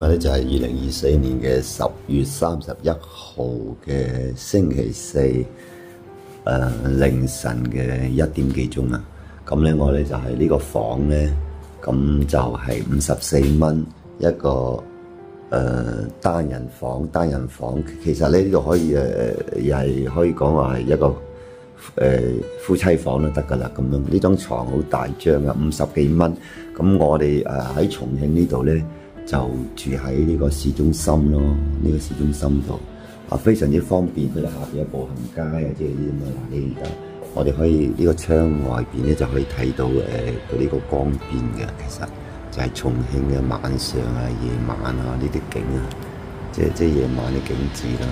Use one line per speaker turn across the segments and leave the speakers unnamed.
咧就係2024年嘅10月31號嘅星期四，凌晨嘅1點幾鐘啦。咁咧我咧就係呢個房咧，咁就係54蚊一個單人房。其實咧呢度可以又係可以講話係一個夫妻房都得噶啦。咁樣呢張床好大張啊，50幾蚊。咁我哋喺重慶呢度咧，就住喺呢個市中心咯，呢個市中心度非常之方便。佢哋下邊有步行街啊，即係呢啲咁啊。你而家我哋可以呢個窗外邊咧就可以睇到佢呢個江邊嘅，其實就係重慶嘅晚上啊、夜晚啊呢啲景啊，即係夜晚嘅景緻啦，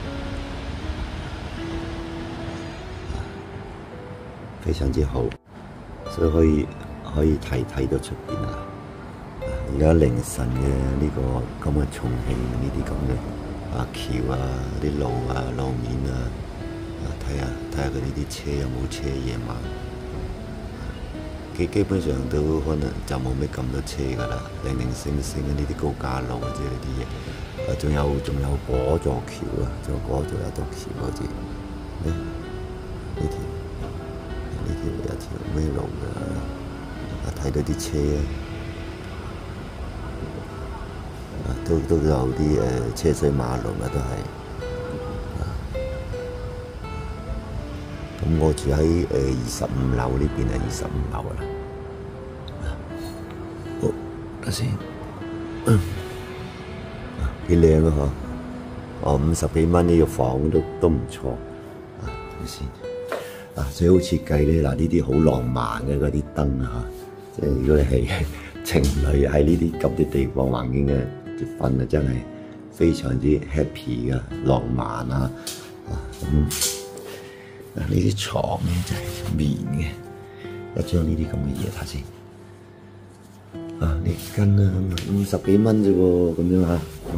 非常之好，所以可以睇到出邊啊。而家凌晨嘅呢個咁嘅重慶呢啲咁嘅橋啊、啲路啊、路面啊，睇下佢呢啲車有冇車，夜晚基本上都可能就冇咩咁多車噶啦，零星嘅呢啲高架路啊，即係呢啲嘢。仲有嗰座橋啊，仲有嗰座有座橋好似呢條有條咩路啊？睇到啲車都有啲車水馬龍啊，都係。咁我住喺25樓呢邊啊，25樓啦。好，睇先，幾靚啊嗬！50幾蚊呢個房都唔錯。睇先，最好設計咧，呢啲好浪漫嘅嗰啲燈啊，即係如果你係情侶喺呢啲咁啲地方環境嘅結婚啊，真係非常之 happy 噶，浪漫啊！呢啲床咧就係棉嘅，一張呢啲咁嘅嘢睇先。呢根啊50幾蚊啫喎，咁樣嚇，我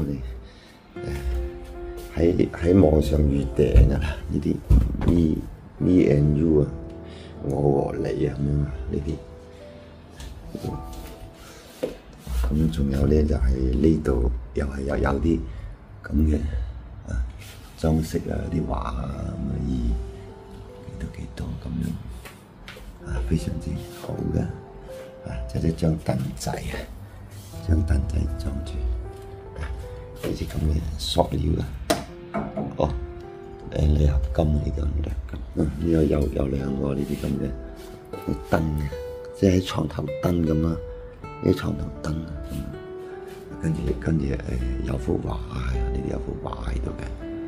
哋喺網上預訂噶啦，呢啲 me and you 啊，我和你啊咁樣呢啲。咁仲有咧就係呢度又有啲咁嘅裝飾啊，啲畫啊咁啊幾多咁樣非常之好嘅就係一張凳仔啊，張凳仔裝住呢啲咁嘅塑料啊，鋁合金嚟㗎，呢個有兩個呢啲咁嘅燈嘅，即係喺床頭燈咁啊，呢床頭燈啊，跟住有幅畫啊，呢啲有幅畫喺度嘅。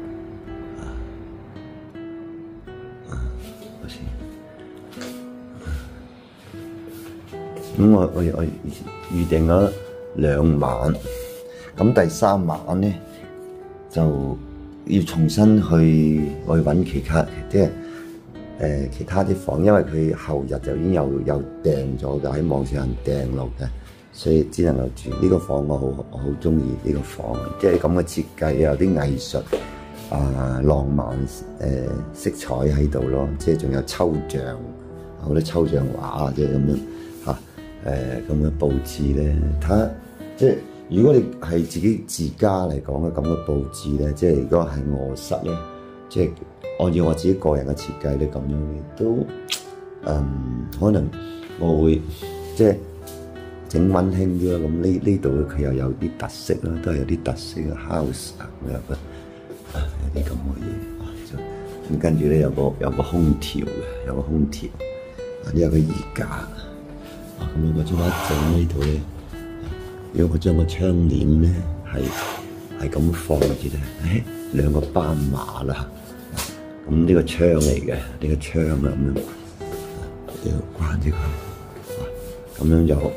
咁我預定咗2晚，咁第3晚咧就要重新去揾其他，即係其他啲房，因為佢後日就已經有訂咗嘅，喺網上訂落嘅，所以只能夠住呢個房。我好中意呢個房，即係咁嘅設計，有啲藝術浪漫色彩喺度咯，即係仲有抽象，好多抽象畫即係咁樣咁嘅佈置咧，即係如果你係自己自家嚟講嘅咁嘅佈置咧，即係如果係臥室咧，即係按照我自己個人嘅設計咧，咁樣都可能我會即係整溫馨啲咯。咁呢度佢又有啲特色啦，都係有啲特色嘅 house 有啲咁嘅嘢。咁跟住咧有個空調嘅，有個空調，呢有個衣架。咁我將一整呢度咧，如果我將個窗簾咧係咁放住咧，2個斑馬啦。咁呢個窗嚟嘅，呢個窗啊咁樣，要關住佢。咁樣就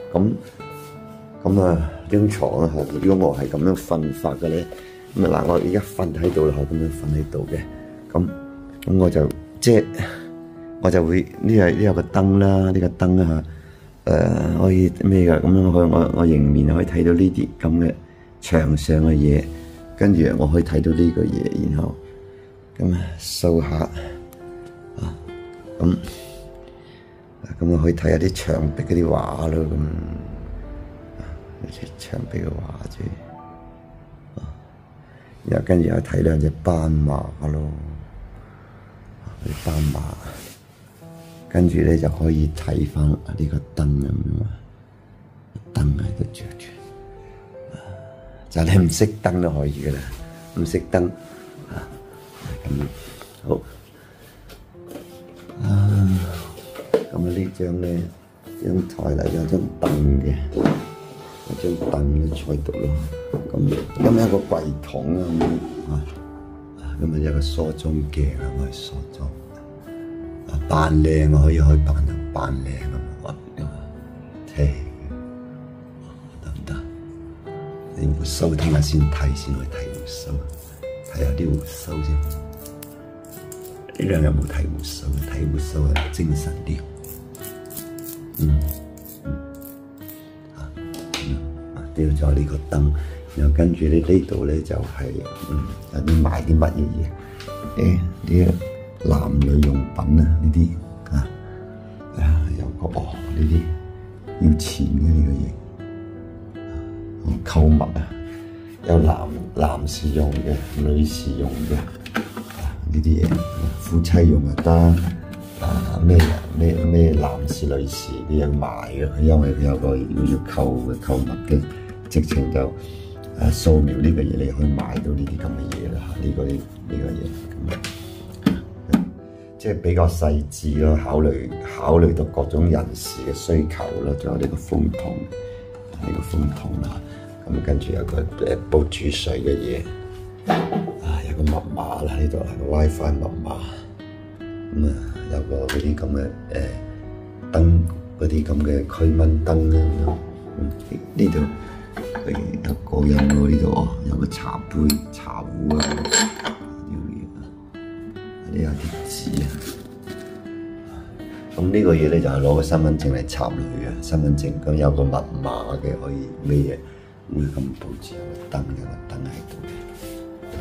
咁張床啊，如果我係咁樣瞓法嘅咧，咁嗱我而家瞓喺度啦，我咁樣瞓喺度嘅，咁我就即係我就會呢有個燈啦，呢個燈啊。可以咩噶？咁樣我迎面可以睇到呢啲咁嘅牆上嘅嘢，跟住我可以睇到呢個嘢，然後咁掃下咁我可以睇下啲牆壁嗰啲畫咯， 有隻牆壁嘅畫啫。然後跟住又睇兩隻斑馬咯，啲斑馬。跟住咧就可以睇翻呢個燈咁樣啊，燈喺度着住。就你唔熄燈都可以噶啦，唔熄燈啊咁好。咁呢張咧張台嚟有張凳嘅，有張凳咧坐度咯。咁有個櫃桶啊，咁有個梳妝鏡啊，可以梳妝。扮靚啊，可以扮靚啊，得唔得？你胡鬚聽下先睇，先去睇胡鬚，睇下啲胡鬚先。呢兩日冇睇胡鬚，睇胡鬚啊精神啲。掉咗呢個燈，然後跟住呢度咧就係有啲賣啲乜嘢？啲男女用品啊，呢啲有個呢啲要錢嘅呢個嘢，購物啊，有男士用嘅、女士用嘅呢啲嘢，夫妻用又得，咩男士、女士都有賣嘅，因為佢有個要購物嘅，直情就掃描呢個嘢，你可以買到呢啲咁嘅嘢啦，呢個嘢咁。即係比較細緻咯，考慮到各種人士嘅需求咯，仲有呢個風筒，啦，咁跟住有個煲煮水嘅嘢，有個密碼啦，呢度係個 WiFi 密碼，有個嗰啲咁嘅燈，嗰啲咁嘅驅蚊燈啦，呢度有個人喎，呢度有個茶杯、茶壺啊。呢有啲紙啊，咁呢個嘢咧就係攞個身份證嚟插落去嘅，身份證咁有個密碼嘅，可以咩嘢會咁佈置有個燈喺度嘅，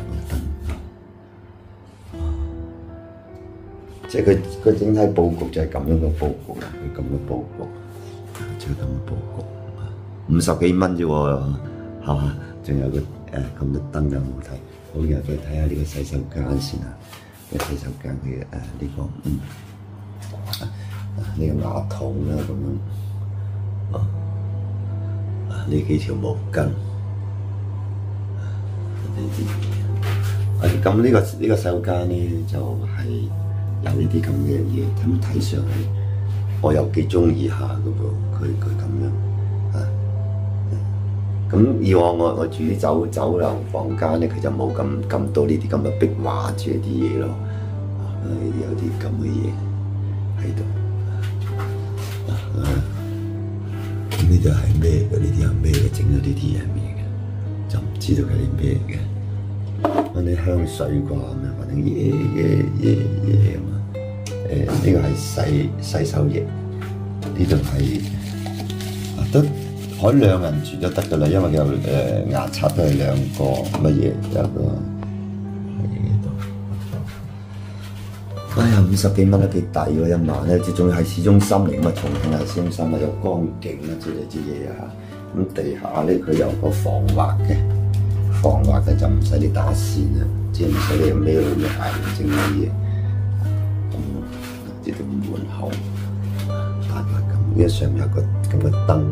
即係佢整體佈局就係咁樣嘅佈局啦，佢咁嘅佈局，就係咁嘅佈局，50幾蚊啫喎，係嘛？仲有個咁嘅燈有冇睇？好嘅，去睇下呢個洗手間先啊！洗手間嘅呢個馬桶啦咁樣，呢幾條毛巾，咁呢個洗手間咧就係有呢啲咁嘅嘢，咁睇上去我又幾中意下嘅噃，佢咁樣啊。咁以往我住啲酒樓房間咧，佢就冇咁多呢啲咁嘅壁畫住啲嘢咯。有啲咁嘅嘢喺度。呢度係咩嘅？呢啲係咩嘅？整咗呢啲係咩嘅？就唔知道佢係咩嘅。嗰啲香水啩咁樣，反正嘢咁啊。呢個係洗手液，呢度係得可以兩人住都得㗎啦，因為有牙刷都係兩個乜嘢有個喺度。哎呀，50幾蚊都幾抵喎一晚咧，仲要係市中心嚟嘛，重慶係市中心啊，有光景啊之類啲嘢啊。咁地下咧佢有個防滑嘅就唔使你打線啊，即係唔使你孭老咩鞋整啲嘢。呢度門口大概咁，呢上面有個咁嘅燈。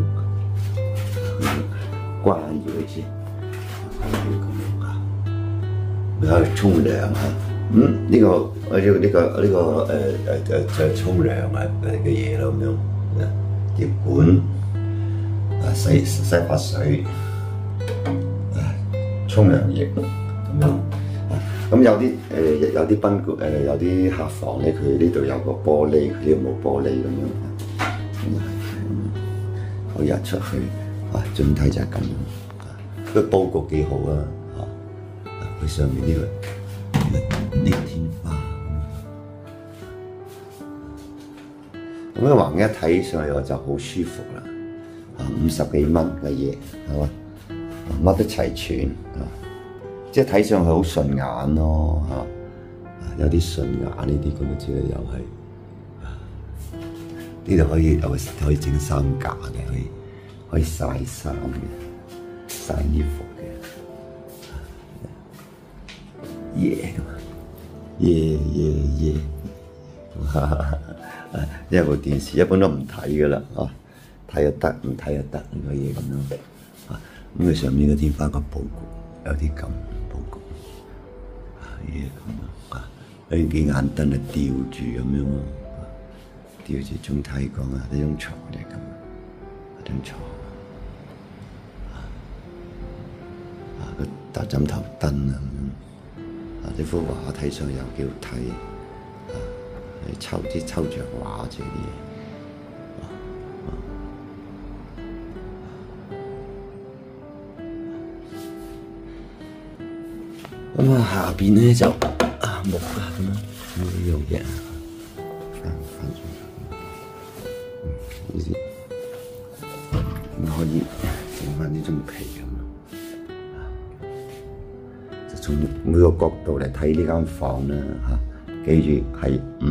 關住佢先，咁樣啊，你喺度沖涼啊？呢個就沖涼啊嘅嘢咯，咁樣碟管洗髮水沖涼液咁樣。咁有啲賓館有啲客房咧，佢呢度有個玻璃，佢呢度冇玻璃咁樣，可以日出去。整體就係咁樣，個佈局幾好啊！佢上面呢個天花，咁樣橫一睇上去我就好舒服啦。50幾蚊嘅嘢係嘛，乜都齊全即係睇上去好順眼咯有啲順眼呢啲咁嘅之類又係，呢度可以整3架嘅可以。 可以曬衫嘅、曬衣服嘅。耶咁啊！耶！因為部電視一般都唔睇噶啦，啊睇又得，唔睇又得呢個嘢咁樣。啊咁佢上面嗰天花個佈局有啲咁佈局，嘢咁啊，呢幾眼燈啊吊住咁樣咯，吊住仲睇講啊呢張床就係咁，呢張床個大枕頭燈啊咁樣。呢幅畫睇上又幾好睇，啲抽象畫這啲嘢。咁下邊咧就木啊咁樣呢樣嘢，翻轉呢啲可以整翻呢種皮咁。從每個角度嚟睇呢間房咧記住係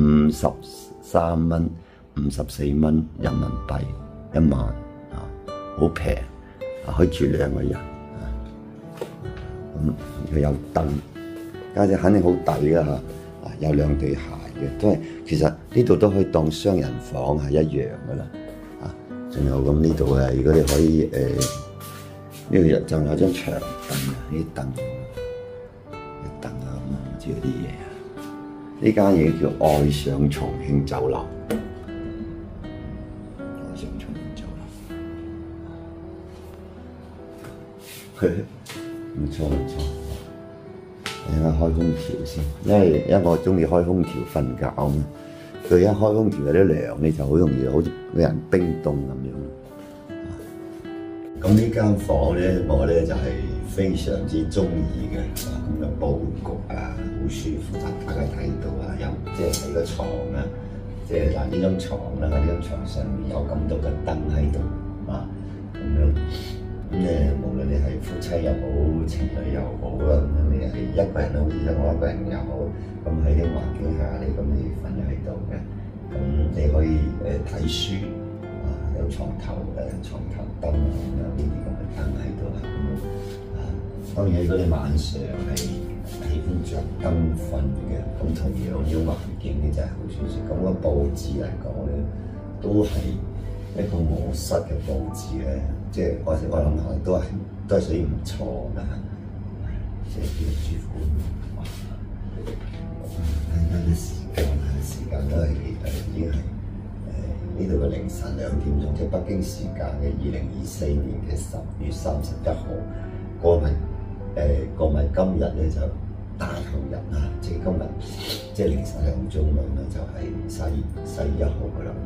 53蚊、54蚊人民幣1晚好平可以住2個人咁佢有燈，家姐肯定好抵㗎有2對鞋嘅，都係其實呢度都可以當雙人房係一樣㗎啦仲有咁呢度如果你可以呢度就有張長凳呢啲凳。嗰啲嘢呢間嘢叫愛上重慶酒樓，愛上重慶酒樓，唔錯，等下開空調先，因為我中意開空調瞓覺啊嘛，佢一開空調有啲涼咧就好容易好似個人冰凍咁樣。咁呢間房咧，我咧就係非常之中意嘅，咁嘅佈局好舒服，大家睇到有即係你個床即係呢張床啦，喺呢張床上面有咁多個燈喺度咁樣，咁無論你係夫妻又好，情侶又好咁樣，你係一個人都好，我一個人又好，咁喺啲環境下你瞓喺度嘅，咁你可以睇書。有床頭燈咁樣呢啲咁嘅燈喺度咁樣當然如果你晚上係喜歡着燈瞓嘅，咁同樣呢種環境咧就係好舒適。咁個佈置嚟講咧，都係一個臥室嘅佈置咧，即係我諗下都係屬於唔錯㗎，即係幾舒服。睇下啲時間都係已經係。呢度嘅凌晨2點鐘，即係北京時間嘅2024年嘅10月31號，過埋今日咧就大後日即係今日即係凌晨2鐘咁咧就係11月1號㗎啦。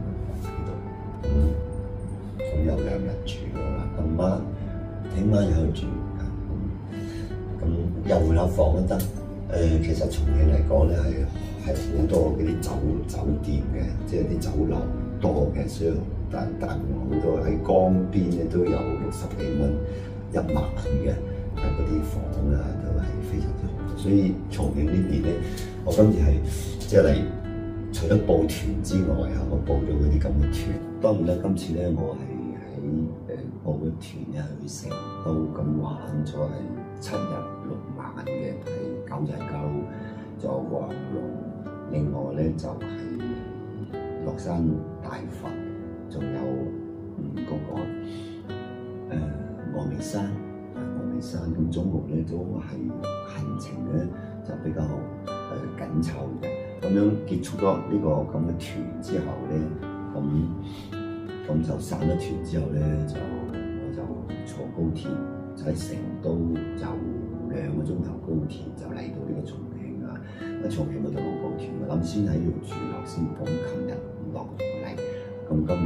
咁有2日住啦，今晚聽晚又去住，咁又會有房都得。其實重慶嚟講咧係好多嗰啲酒店嘅，即係啲酒樓。多嘅，所以但好多喺江邊咧都有60幾蚊1晚嘅，嗰啲房都係非常之好。所以重慶呢邊咧，我今次係即係嚟除咗報團之外我報咗嗰啲咁嘅團。當然啦，今次咧我係喺報嘅團去成都咁玩咗係7日6晚嘅，係九寨溝，仲有黃龍，另外咧就係。樂山大佛，仲有嗰個峨眉山，咁總共咧都係行程咧就比較緊湊嘅。咁樣結束咗呢個咁嘅團之後咧，咁就散咗團之後咧，我就坐高鐵，就喺成都就2個鐘頭高鐵就嚟到呢個重慶啦。喺重慶嗰度冇報團，我諗先喺呢度住落先，講琴日落嚟，咁今日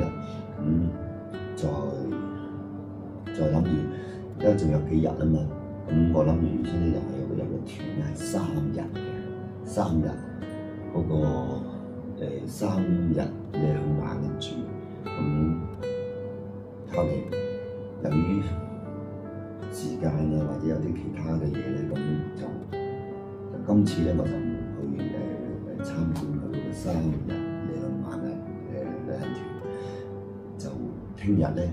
再諗住，因為仲有幾日啊嘛，咁我諗住原先咧又係有個團咧係3日嘅，3日嗰個3日2晚嘅住，咁後嚟由於時間啊或者有啲其他嘅嘢咧，咁就今次咧我就唔去參觀佢嗰個3日2晚嘅旅行團，就聽日咧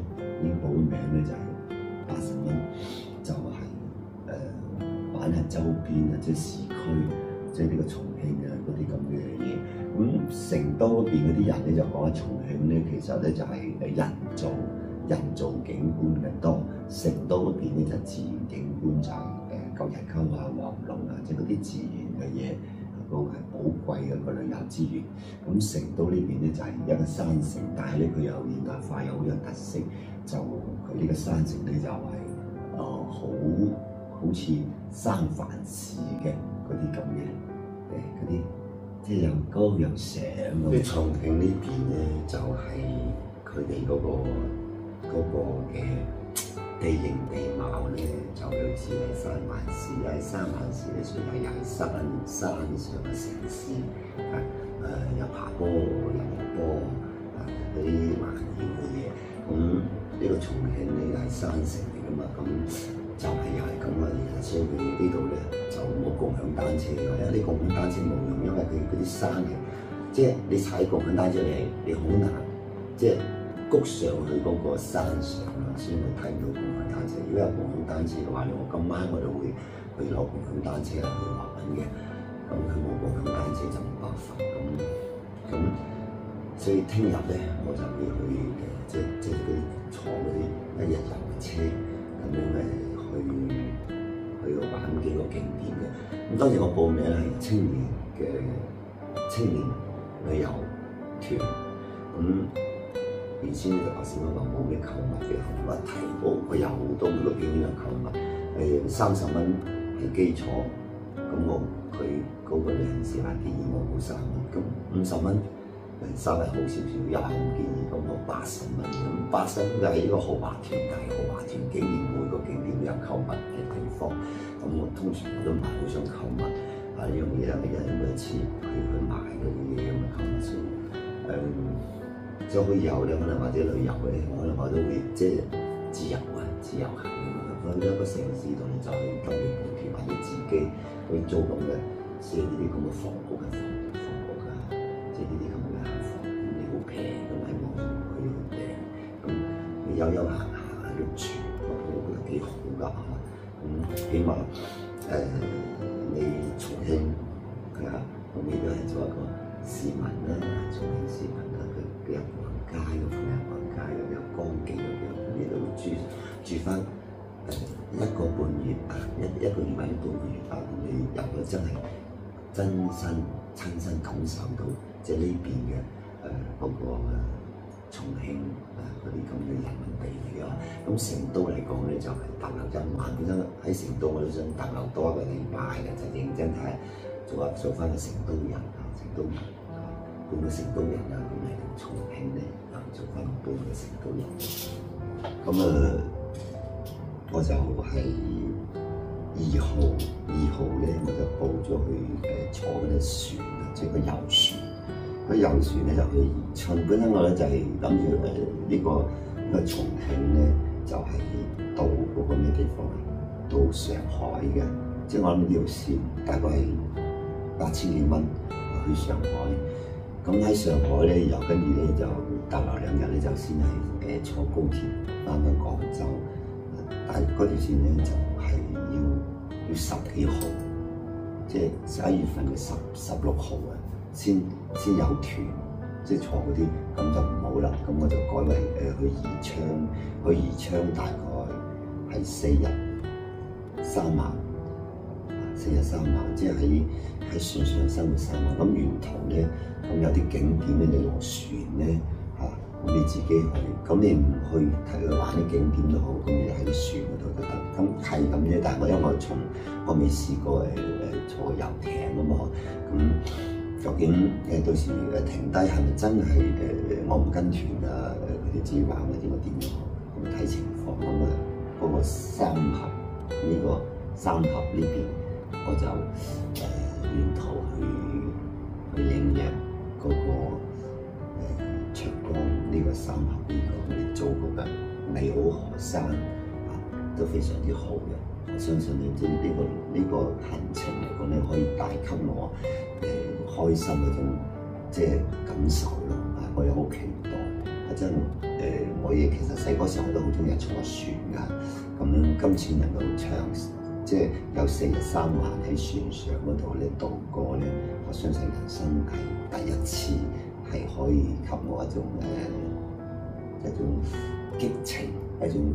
已經報咗名咧就係80蚊，就係玩下周邊啊，即係市區，即係呢個重慶啊嗰啲咁嘅嘢。咁成都嗰邊嗰啲人咧就講緊重慶咧，其實咧就係人造景觀嘅多，成都嗰邊咧就自然景觀就係九寨溝啊、黃龍啊，即係嗰啲自然嘅嘢，嗰個係寶貴嘅一個旅遊資源。咁成都呢邊咧就係一個山城，但係咧佢有現代化，又好有特色。就佢呢個山城咧就係好似三藩市嘅嗰啲咁嘅嗰啲，即係又高又斜咁。啲重慶呢邊咧就係佢哋嗰個嘅地形地貌咧，就類似係三藩市。喺三藩市咧，算係又係山上嘅城市，又爬坡又落坡嗰啲環繞嘅嘢。咁呢個重慶咧又係山城嚟噶嘛，咁就係又係咁嘅嘢，所以佢呢度咧就冇共享單車嘅，因為啲共享單車冇用，因為佢嗰啲山係，即係你踩共享單車你好難，即係谷上去嗰個山上啦，先會睇到共享單車。如果有共享單車嘅話咧，我今晚我就會去攞共享單車去玩嘅。咁佢冇共享單車就冇辦法咁，所以聽日咧我就會去即係嗰啲坐嗰啲一日遊嘅車咁樣去玩幾個景點嘅。咁當時我報名係青年旅遊團，咁原先咧就頭先我話冇咩購物嘅，我提高佢有好多每個景點有購物，30蚊係基礎，咁佢嗰個旅行社話建議我冇30蚊，咁50蚊。稍微好少少，又係唔建議咁我80蚊，咁80蚊就係一個豪華團，但係豪華團竟然每個景點都有購物嘅地方，咁我通常我都唔係好想購物，呢樣嘢係因為錢去買嗰啲嘢咁嘅購物先，再去遊咧可能或者旅遊咧，可能我都會即係自由行咁，去一個城市度就去當地補貼，或者自己去租咁嘅，即係呢啲咁嘅房屋啊，即係呢啲咁。平咁喺網上去訂，咁你悠閒下喺度住，我覺得幾好㗎嚇。咁起碼你重慶我哋都係做一個市民啦，重慶市民啦，佢有步行街，個附近步行街有江景咁樣，你都住翻1個半月啊，一個月或者半個月啊，咁你入去真係親身感受到即係呢邊嘅。嗰個重慶嗰啲咁嘅人民幣嚟嘅，咁成都嚟講咧就係逗留1晚，本身喺成都我都想逗留多1個禮拜嘅，就認真睇做翻個成都人啊，半個成都人啊，咁嚟到重慶咧做翻半個成都人。咁我就係2號咧，我就報咗去坐嗰隻船啊，即係個遊船。嗰遊船咧就去宜春，本身我咧就係諗住呢個重慶咧就係到嗰個咩地方啊？到上海嘅，即係我諗呢條線大概係8000幾蚊去上海。咁喺上海咧又跟住咧就逗留2日咧，就先係坐高鐵翻去廣州。但係嗰條線咧就係要10幾號，即係11月份嘅16號啊。先有團，即係坐嗰啲，咁就唔好啦。咁我就改為去宜昌大概係4日3晚，4日3晚，即係喺船上生活3晚。咁沿途咧，咁有啲景點咧，你落船咧咁你自己去。咁你唔去睇佢玩啲景點都好，咁你喺個船嗰度都得。咁係咁啫，但係因為我未試過坐遊艇啊嘛，咁。究竟到時停低係咪真係我唔跟團啊？佢哋自己玩或者我點樣？咁睇情況。咁嗰個三峽呢邊，我就沿途去領略嗰個長江呢個三峽呢個我哋祖國嘅美好河山都非常之好嘅。我相信你知呢個行程嚟講咧，可以帶給我開心嗰種即係感受咯，我又好期待嗰陣我亦其實細個時候都好中意坐船㗎。咁今次能夠即係有4日3晚喺船上嗰度咧度過咧，我相信人生係第一次係可以給我一種激情，一種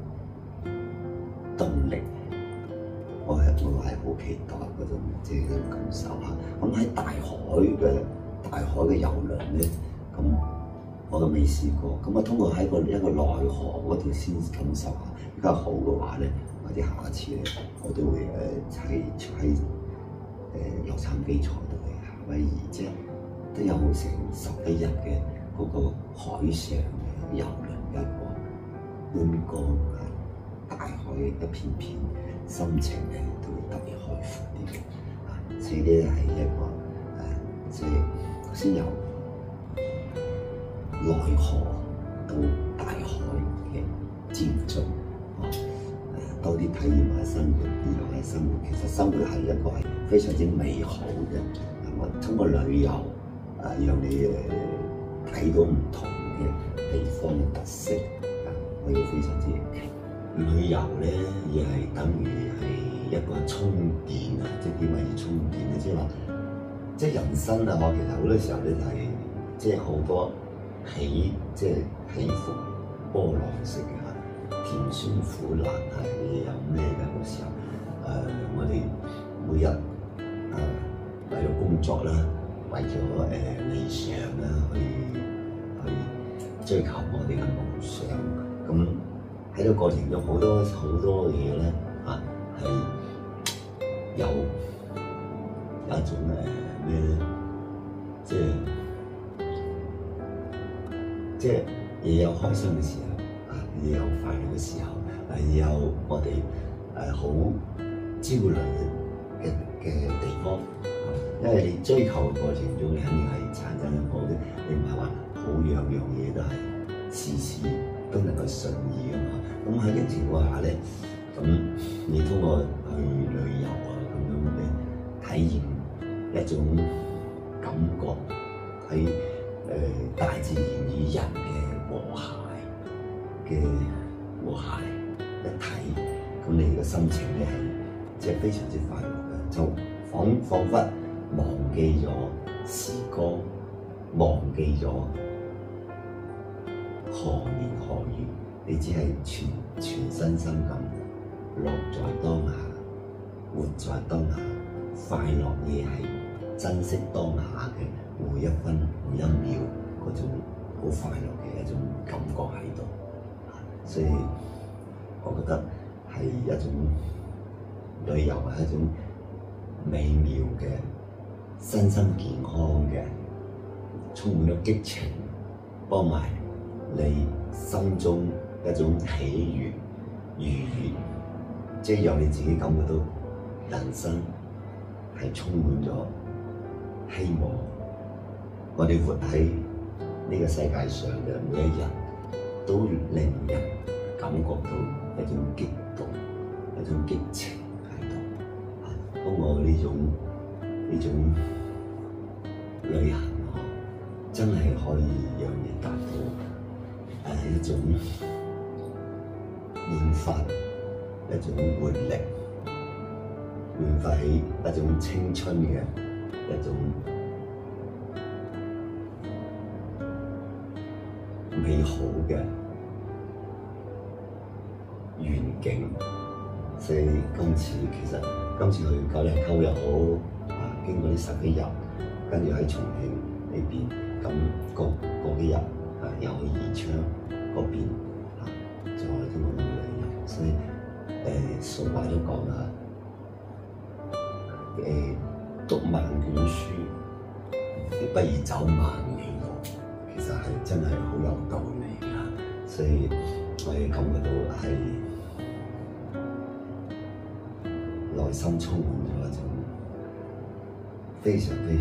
動力。我係好期待嗰種即係感受下。咁喺大海嘅遊輪咧，咁我都未試過。咁我通過喺一個內河嗰度先感受下。如果好嘅話咧，或者下一次咧，我都會喺洛杉磯坐到去夏威夷，即係都有成10幾日嘅嗰個海上嘅遊輪嘅一個觀光啊，大海一片片，心情咧都會特別開闊啲嘅。所以呢係一個即係先由內河到大海嘅漸進。多啲體驗下生活，娛樂下生活。其實生活係一個非常之美好嘅。我通過旅遊讓你睇到唔同嘅地方嘅特色，可以非常之認同。旅遊咧，亦係等於係一個充電啊！即係點解要充電咧？即係話，即係人生啊！我其實好多時候咧就係即係好多起伏波浪式嘅。甜酸苦辣係有咩嘅嗰時候，我哋每日為咗工作啦，為咗理想啦，去追求我哋嘅夢想。咁喺個過程中好多嘢咧，係有一種咩咧，即係亦有開心嘅時候。亦有快樂嘅時候，亦有我哋好焦慮嘅地方。因為你追求嘅過程中，你肯定係產生好多，你唔係話好樣嘢都係事都能夠順意㗎嘛。咁喺呢個情況下咧，咁你通過去旅遊啊，咁樣嘅體驗一種感覺，喺大自然與人嘅和諧一體，咁你嘅心情咧係即係非常之快樂嘅，就彷彿忘記咗時光，忘記咗何年何月，你只係全身心咁樂在當下，活在當下，快樂嘢係珍惜當下嘅每一分每一秒嗰種好快樂嘅一種感覺喺度。所以，我覺得係一種旅遊係一種美妙嘅、身心健康嘅、充滿咗激情，幫埋你心中一種喜悅、愉悅，即係讓你自己感覺到人生係充滿咗希望。我哋活喺呢個世界上嘅每一日，都令人感覺到一種激動、一種激情喺度。通過呢種旅行，真係可以讓你達到一種煥發一種活力，煥發起一種青春嘅一種美好嘅願景。所以今次去九龍溝又好，經過呢10幾日，跟住喺重慶呢邊，咁過幾日又去宜昌嗰邊，再經過旅遊。所以俗話都講啦，讀萬卷書，不如走萬里路。其實係真係好有道理㗎，所以我哋感覺到係內心充滿咗一種非常之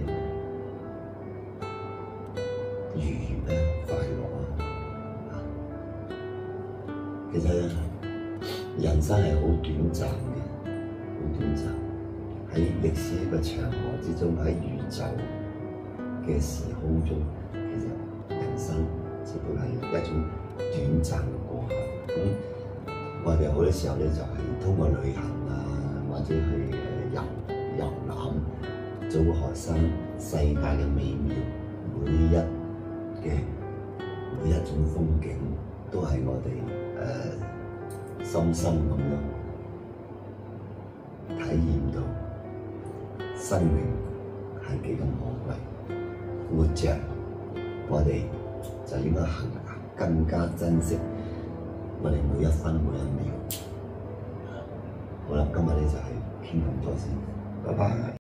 愉悅啦、快樂啊。其實人生係好短暫嘅，好短暫。喺歷史呢個長河之中，喺宇宙嘅時空中，其實人生只都係一種短暫嘅過客。我哋好多時候咧就係通過旅行啊，或者去遊覽，就會學生世界嘅美妙，每一種風景都係我哋深深咁樣體驗到生命係幾咁可貴，活着我哋就應該更加珍惜我哋每一分每一秒。好啦，今日咧就係傾咁多先，拜拜。